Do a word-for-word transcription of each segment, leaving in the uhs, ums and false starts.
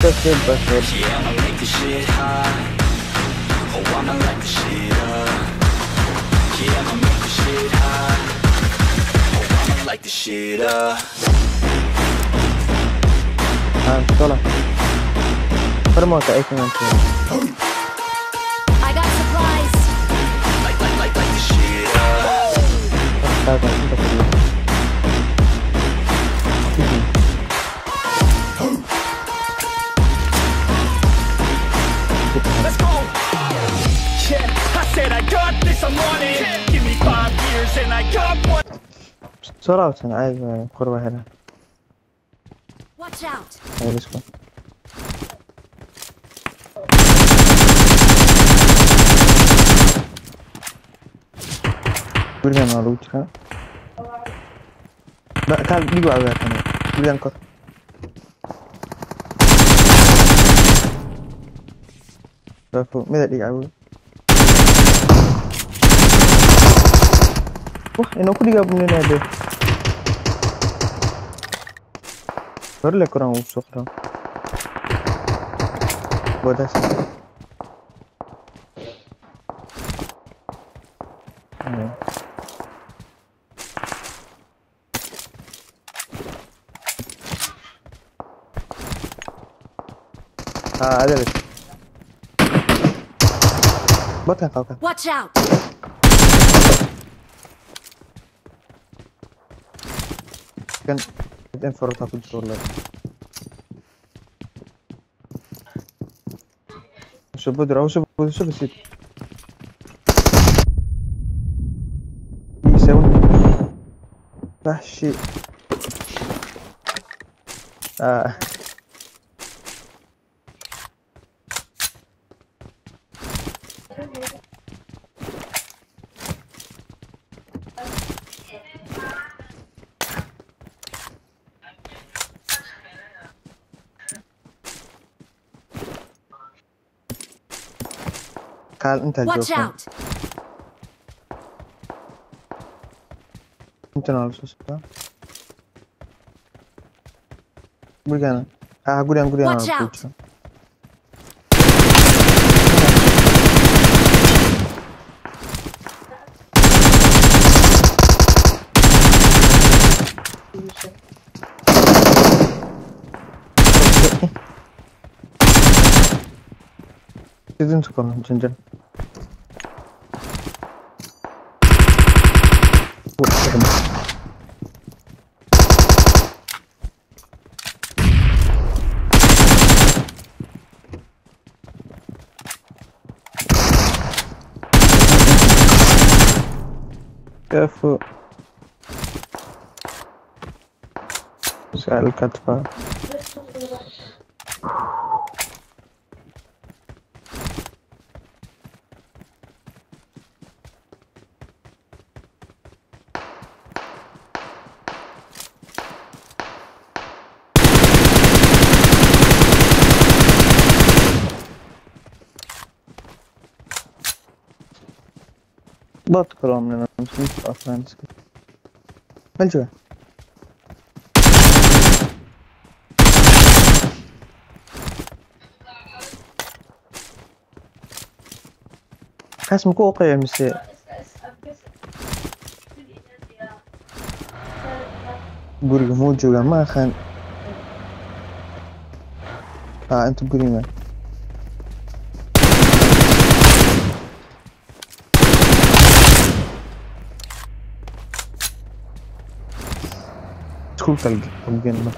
shit bastard. Yeah, I'ma make this shit hot. Oh, I'ma light this shit up. Yeah, I'ma make this shit hot. Oh, I'ma light this shit up. Ah, طلع. فرموك أي كمان شيء. I got supplies. Light, light, light, light this shit up. هذا أنت كذي. Let's go. Yeah, I said I got this, I'm on it. Give me five years and I got one. بسرعة أنا عايز قربة هنا. Watch out. هاي لسه. Berikan lalu cakap. Nak kan juga agak kan. Berikan kau. Berapa? Mana dia aku? Wah, ini aku tiga puluh ni ada. Baru le kurang usuk dah. Bodas. Hmm. Ah, ada lagi. Buat kan kau kan? Watch out. Kan kita for aku jual. Sebut draw sebut sebut sih. Seven. Ah shit. Ah. Kal انت Watch الجوكر out. انت نالس صح بقولنا اه قولي قولي انا Watch out. Sizin tukalım Cincan. كفو سأل كتفة بط كلام لنا مش أصلاً ملجوء حسم كوقع يا مسي برجع موجودة ما خان آه أنت بقولي كل تلقى الجنة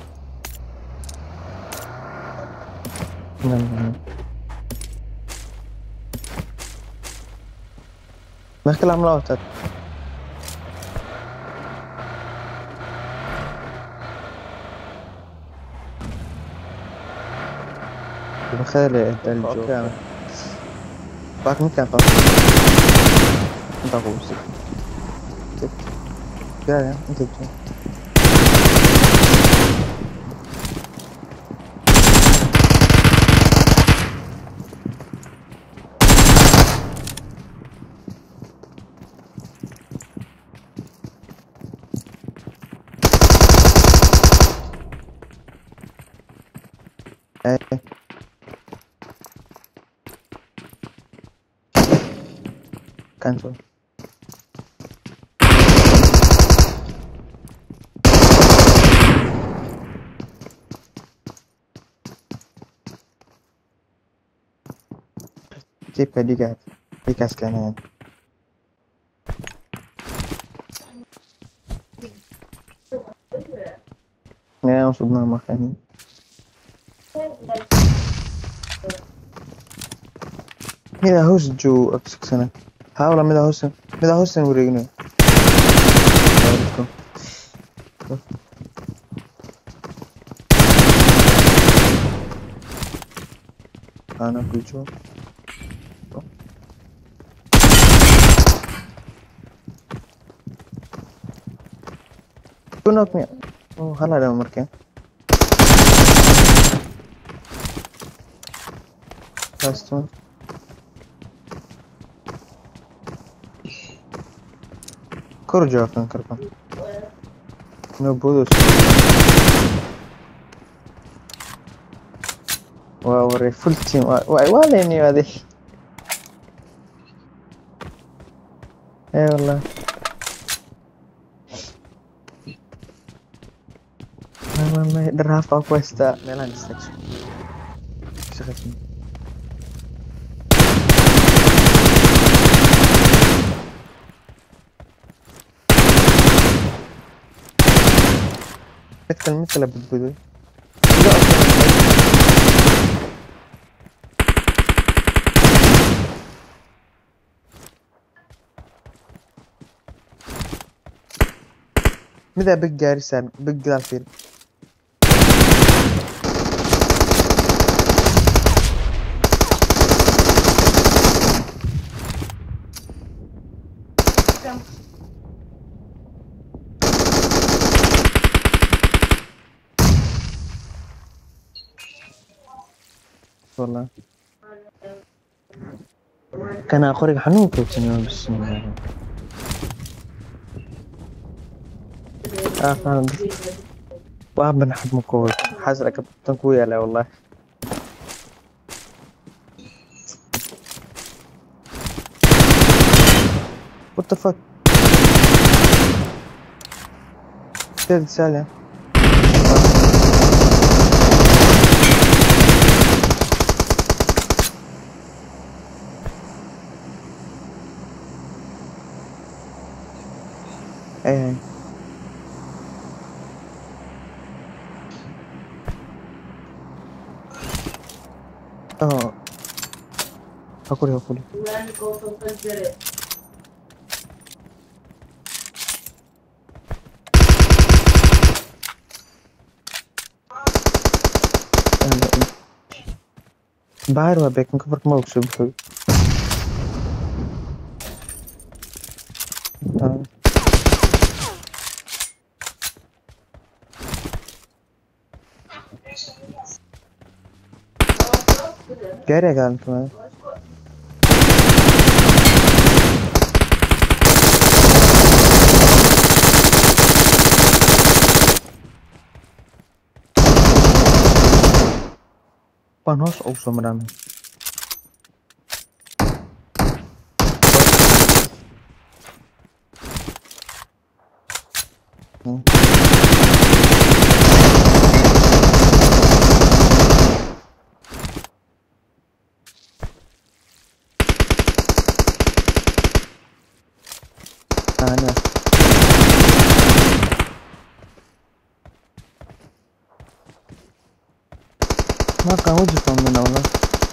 نعم ما كلام لا تات بخير الجو كامل باك مكان فاضي انت قوس يا انت بتجي Eh cancel. Jika digas, digas kanan. Ya, maksud nama kan. Mida hoos جو أكسك سنة حاول mida hoos mida hoos نوريني أنا بيجو كنا كمية أوه هلا ده مركين last one kor jawabkan karban no puedo wow re full team wa wala ni wadi eh والله والله draft aku esta melan section section كان مثل بالبدو ماذا بق جاري سام بق جالفيل والله كان اخرج حنون كوتشني بسم الله اه فعلا وابن حد مكوي حاسرك تنكوي عليه والله what the fuck كيف تسالي ايه اه هاكل هاكل باهر وبيك مكبرك ما بكسب بحوي اه كاري قال كمان panos او سمران أنا ما كان وجههم من والله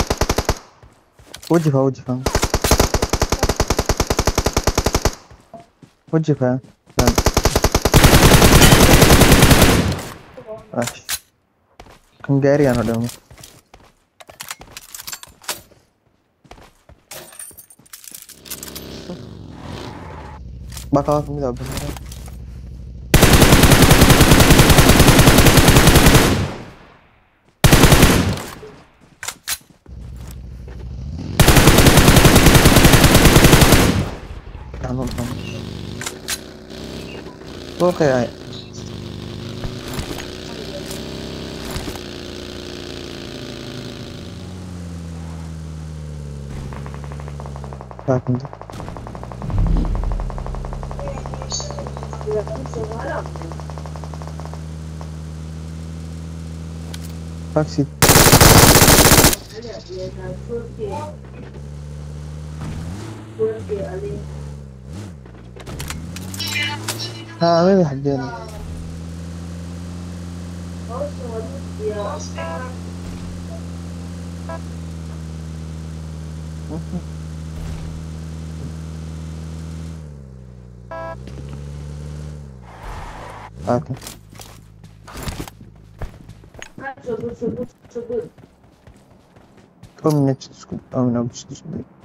وجهها وجهها وجهها كان آش كان جاري أنا دوم bakal aku minta beneran kamu kamu oke ay bakın Taxi. ها وين حقين اوكي كم نتشتسكم او نبشتسكم